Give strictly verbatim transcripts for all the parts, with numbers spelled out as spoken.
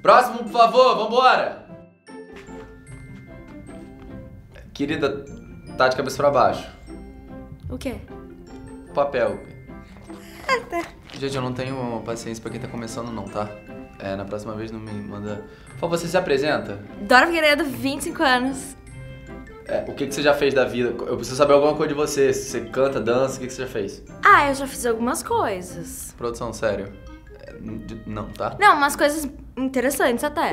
Próximo, por favor, vambora! Querida, tá de cabeça pra baixo. O quê? Papel. Gente, eu não tenho paciência pra quem tá começando não, tá? É, na próxima vez não me manda... Por favor, você se apresenta? Dora Figueiredo, vinte e cinco anos. É, o que, que você já fez da vida? Eu preciso saber alguma coisa de você. Se você canta, dança, o que, que você já fez? Ah, eu já fiz algumas coisas. Produção, sério. É, n- não, tá? Não, umas coisas interessantes até.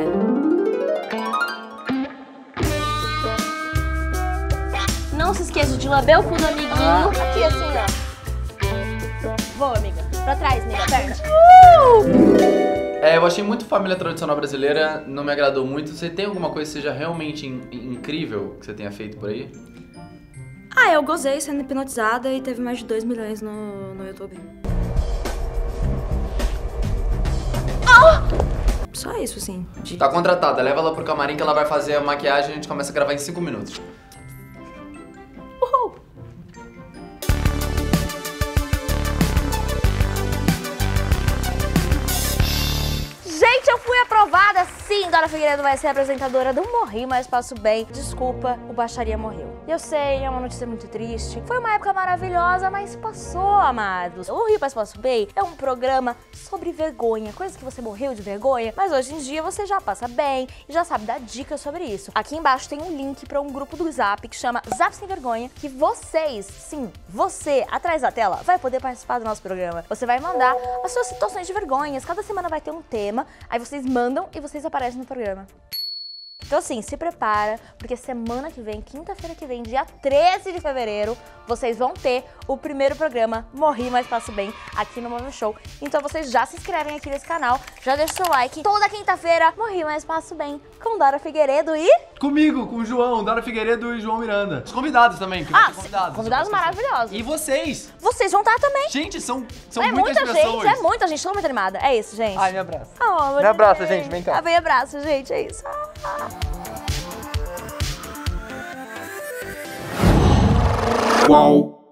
Não se esqueça de lamber o cu do amiguinho. Ah. Aqui, assim, ó. Boa, amiga. Pra trás, amiga. Perna. Uh! É, eu achei muito família tradicional brasileira, não me agradou muito. Você tem alguma coisa que seja realmente in- incrível que você tenha feito por aí? Ah, eu gozei sendo hipnotizada e teve mais de dois milhões no, no YouTube. Oh! Só isso, assim. De... Tá contratada, leva ela pro camarim que ela vai fazer a maquiagem e a gente começa a gravar em cinco minutos. Uhul! Gente, eu fui aprovada! Sim, Dora Figueiredo vai ser apresentadora do Morri, mas Passo Bem. Desculpa, o Baixaria morreu. Eu sei, é uma notícia muito triste. Foi uma época maravilhosa, mas passou, amados. O Morri, mas Passo Bem é um programa sobre vergonha, coisa que você morreu de vergonha, mas hoje em dia você já passa bem e já sabe dar dicas sobre isso. Aqui embaixo tem um link para um grupo do Zap que chama Zap Sem Vergonha, que vocês, sim, você, atrás da tela, vai poder participar do nosso programa. Você vai mandar as suas situações de vergonhas, cada semana vai ter um tema, aí vocês mandam e vocês aparecem no programa. Então assim, se prepara, porque semana que vem, quinta-feira que vem, dia treze de fevereiro, vocês vão ter o primeiro programa Morri, mas Passo Bem aqui no Móvel Show. Então vocês já se inscrevem aqui nesse canal, já deixa o seu like. Toda quinta-feira, Morri, mas Passo Bem, com Dora Figueiredo e... Comigo, com o João, Dora Figueiredo e João Miranda. Os convidados também, que Ah, tem convidados. convidados maravilhosos. E vocês? Vocês vão estar também. Gente, são, são É muitas muita pessoas. gente, é muita gente, tô muito animada. É isso, gente. Ai, me abraça. Oh, amor Me de abraça, Deus. gente, vem cá. Ah, vem abraço, gente, é isso. Ah. Qual?